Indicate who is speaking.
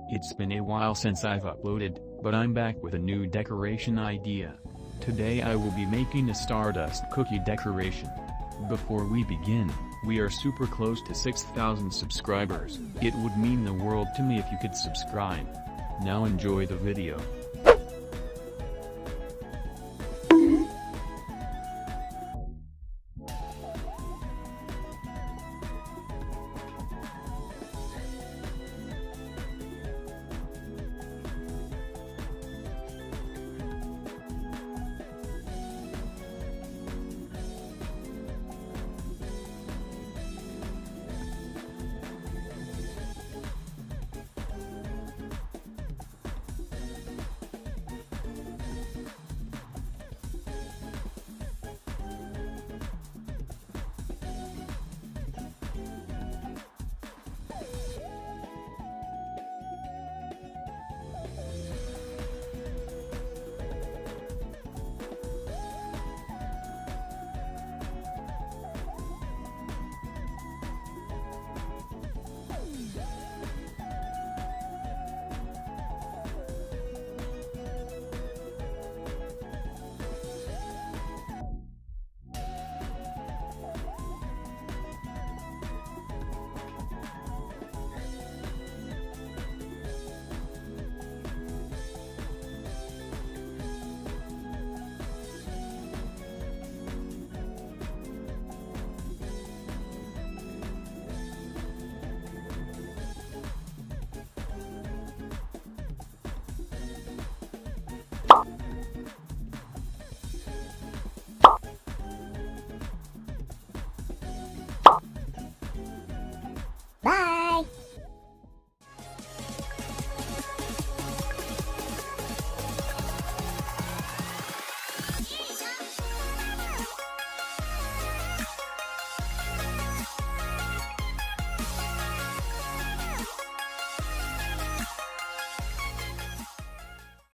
Speaker 1: It's been a while since I've uploaded, but I'm back with a new decoration idea. Today I will be making a Stardust cookie decoration. Before we begin, we are super close to 6,000 subscribers. It would mean the world to me if you could subscribe. Now enjoy the video.